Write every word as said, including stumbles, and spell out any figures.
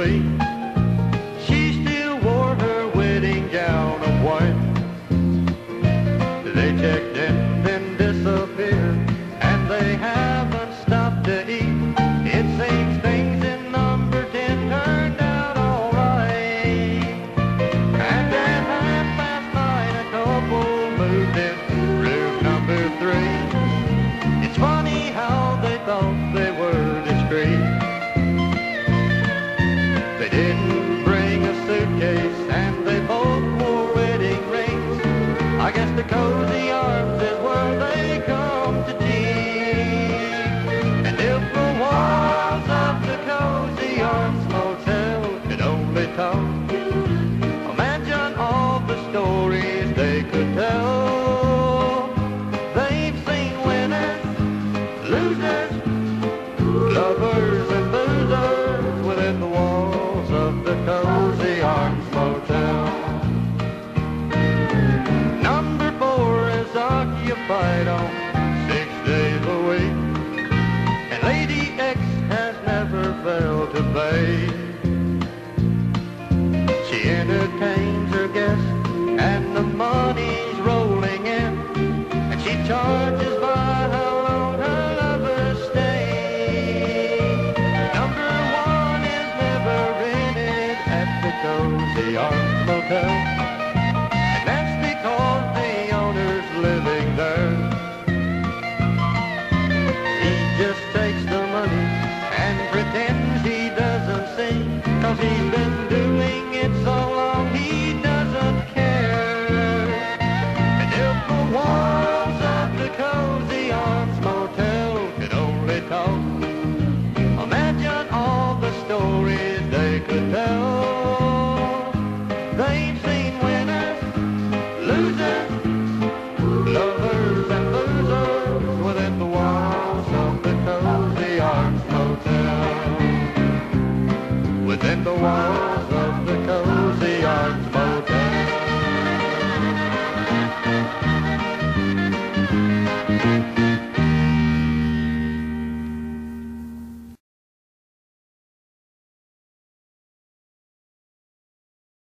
three. She still wore her wedding gown of white. They checked in, then disappeared, and they haven't stopped to eat. It seems things in number ten turned out all right. And at half past nine, a couple moved in room number three. It's funny how they thought they were discreet. They didn't bring a suitcase, and they both wore wedding rings. I guess the cozy arms is where they come to tea. And if the walls of the cozy arms motel could only talk, imagine all the stories they could tell. They've seen winners, losers, lovers and boozers within the walls of the cozy arms motel. Number four is occupied on six days a week, and Lady X has never failed to pay. She entertains her guests, and the money's rolling in, and she charges by how long her lovers stay. Number one is never rented at the Cozy Arms Motel, and that's because the owner's living there. He just takes the money and pretends he doesn't see, 'cause he's been